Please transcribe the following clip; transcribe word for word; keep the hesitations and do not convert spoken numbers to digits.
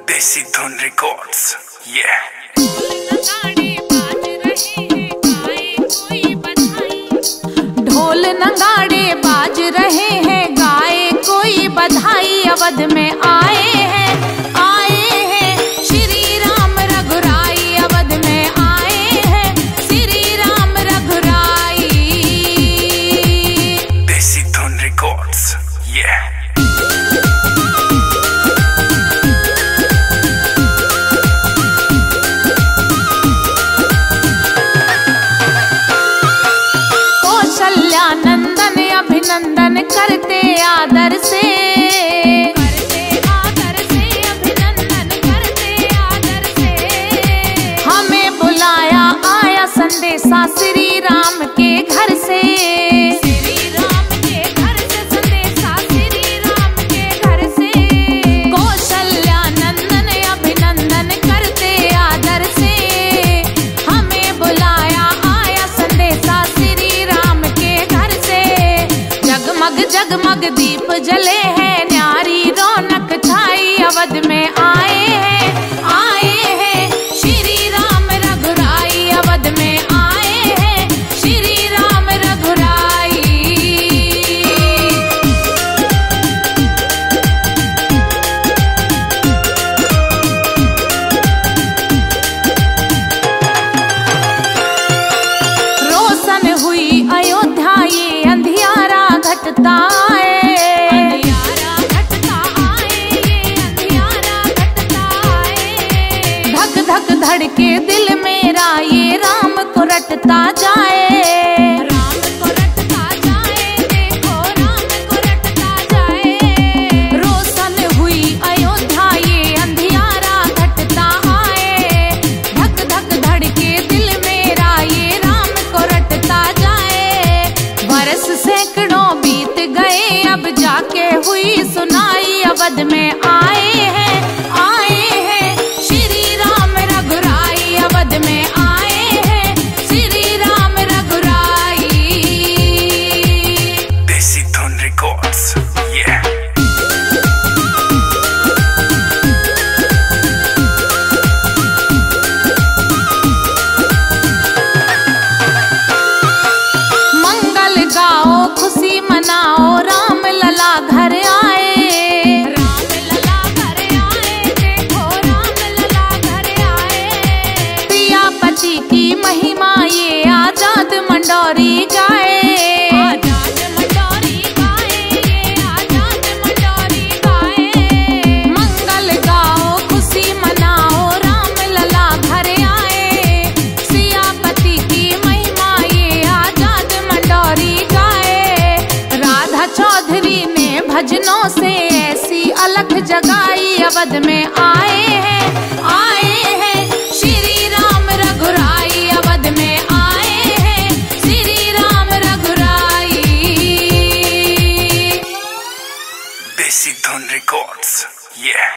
देसी धुन रिकॉर्ड्स, ये ढोल नगाड़े बाज रहे हैं, गाए कोई बधाई। अवध में आए हैं, आए हैं श्री राम रघुराई। अवध में आए हैं श्री राम रघुराई। देसी धुन रिकॉर्ड्स, ये नंदन अभिनंदन करते आदर से, करते आदर से, अभिनंदन करते आदर से। हमें बुलाया आया संदेशा श्री राम के घर से, श्री राम के घर से संदेशा श्री राम के घर से। कौशल्या नंदन अभिनंदन करते आदर से, हमें बुलाया आया संदेशा श्री राम के घर से। जगमग जगमग दीप जले हैं, न्यारी रौनक छाई। अवध में आए हैं, आए हैं श्री राम रघुराई। अवध में आए हैं श्री राम रघुराई। रोशन हुई अयोध्या ये अंधियारा घटता है, अंधियारा घटता आए, ये अंधियारा घटता आए। धक धक धड़के दिल मेरा, ये राम को रटता जाए, राम को रटता जाए, देखो राम को रटता जाए। रोशन हुई अयोध्या ये अंधियारा घटता आए। धक धक धड़के दिल मेरा, ये राम को रटता जाए। बरस सैकड़ों बीत गए, अब जाके हुई सुनाई। अवध में आए हैं, आए हैं श्री राम रघुराई। अवध में आए हैं श्री राम रघुराई। देसी धुन रिकॉर्ड्स, ये मंगल गाओ खुशी मनाओ, राम लला घर आए, राम लला घर आए, देखो राम लला घर आए। प्रिया पति की महिमा ये आजाद मंडोरी गाए, आजाद मंडोरी गाए, ये आजाद मंडोरी गाए। मंगल गाओ खुशी मनाओ, राम लला घर आए। सियापति की महिमा ये आजाद मंडोरी गाए। राधा चौधरी ने भजनों से ऐसी अलख जगाई। अवध में आए हैं, आए हैं श्री राम रघुराई। अवध में आए हैं श्री राम रघुराई। देसी धुन रिकॉर्ड्स, ये